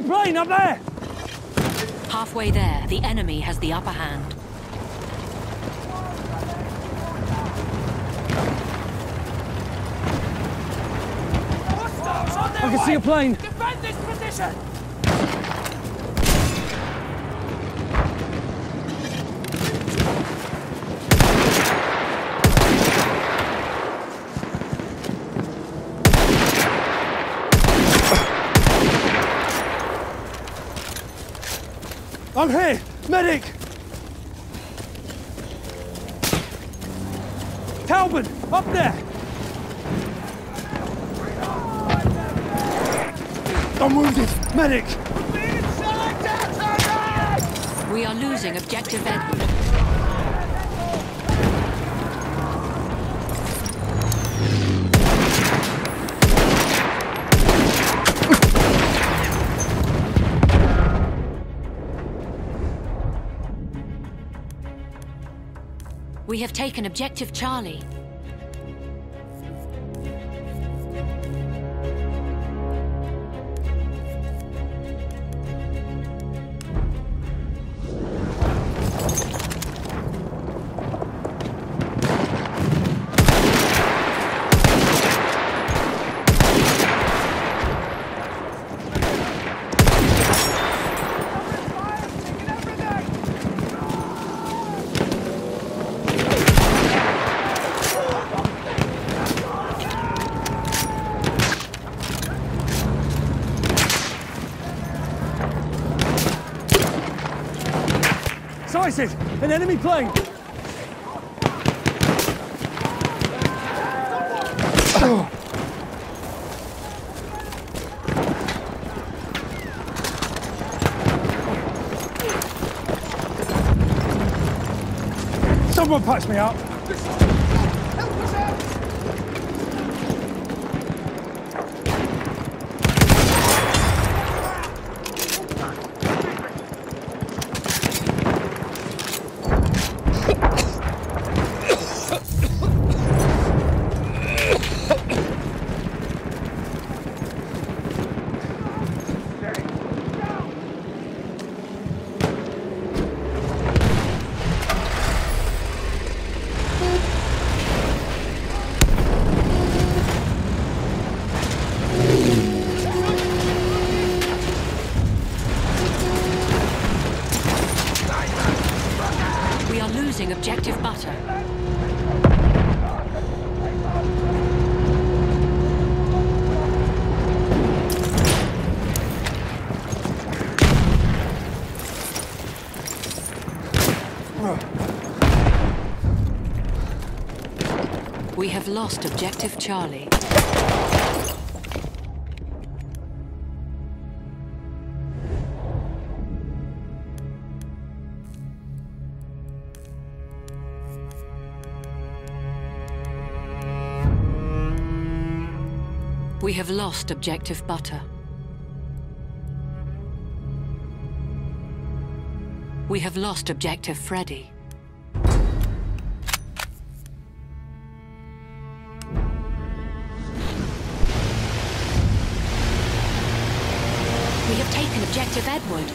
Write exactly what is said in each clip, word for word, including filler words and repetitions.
plane up there! Halfway there, the enemy has the upper hand. I can see a plane! Defend this position! I'm here! Medic! Talbot! Up there! I'm wounded! Medic! We are losing objective Edward. We have taken objective Charlie. Sighted! An enemy plane! Someone patch me up! Help us out! Objective butter. We have lost objective Charlie. We have lost objective butter. We have lost objective Freddy. We have taken objective Edward.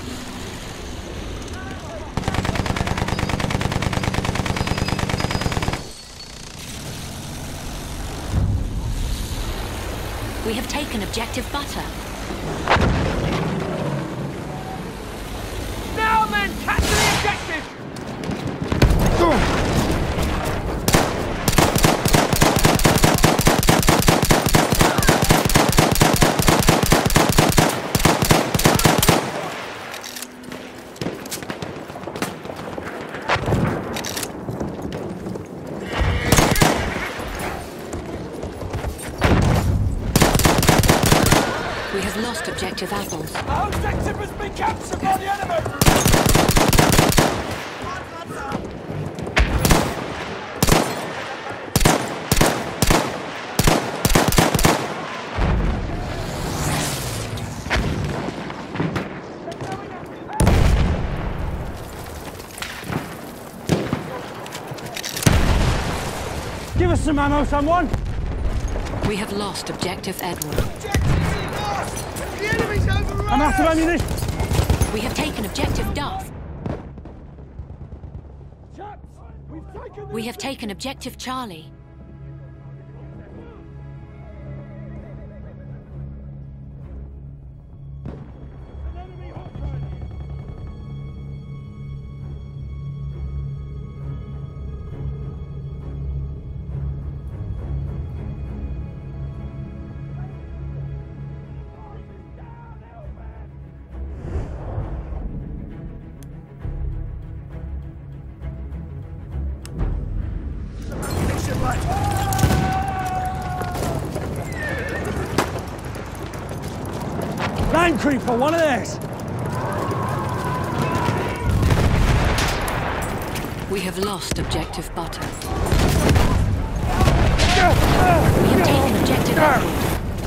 We have taken objective butter. Now men, capture the objective! We have lost objective apples. Our objective has been captured by the enemy! Give us some ammo, someone! We have lost objective Edward. Objective is lost! The enemy's overrun! I'm out of ammunition. We have taken objective Duff. Chaps, we've taken We have taken objective Charlie. an enemy hostile. Land creeper, one of theirs. We have lost objective Butter. We We have taken objective Upward.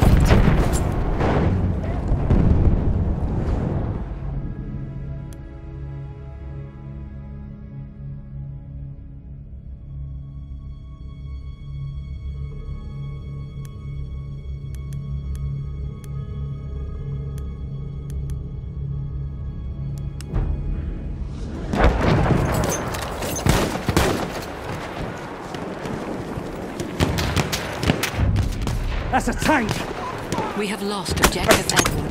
That's a tank. We have lost objective Edward.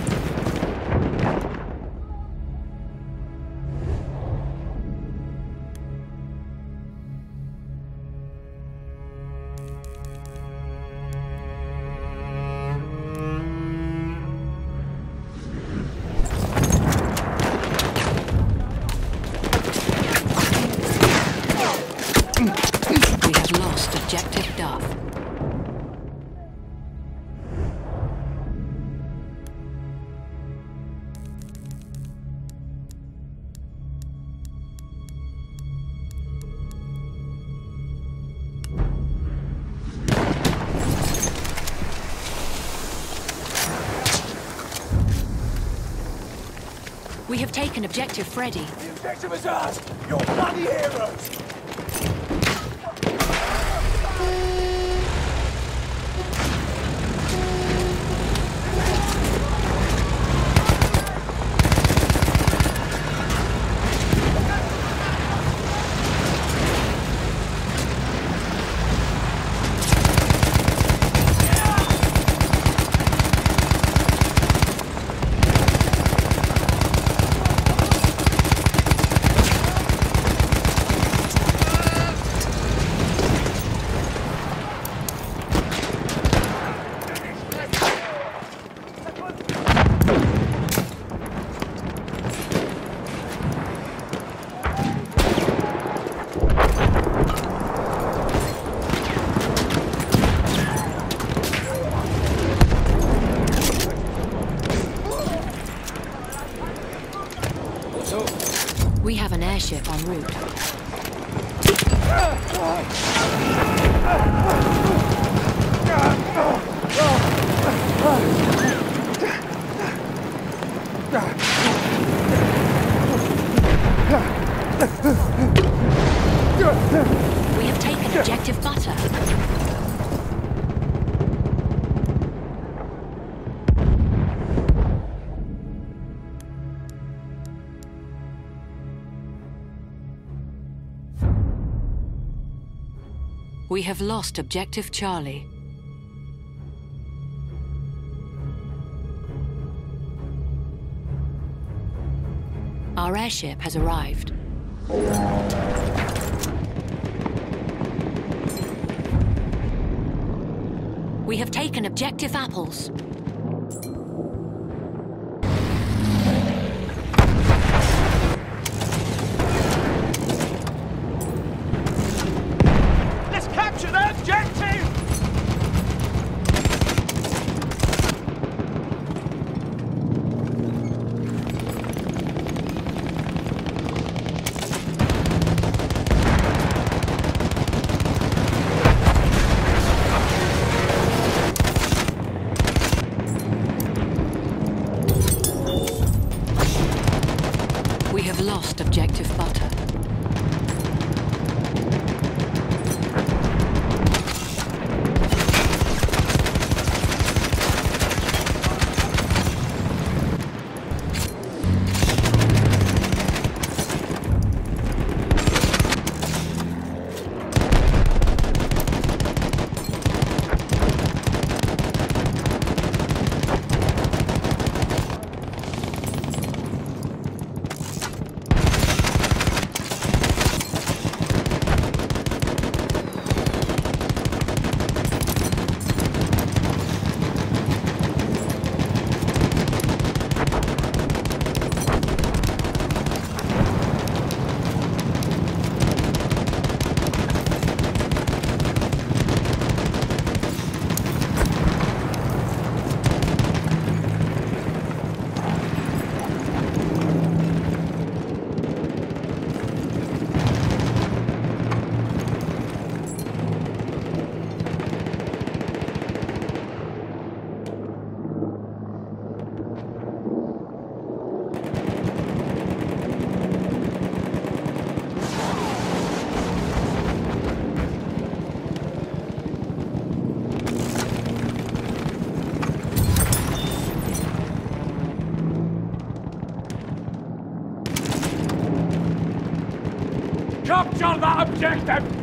We have lost objective Duff. We have taken objective Freddy. The objective is ours! You're bloody heroes! We have an airship en route. We have taken objective Butter. We have lost objective Charlie. Our airship has arrived. We have taken objective Apples. Let's capture that objective! Capture that objective!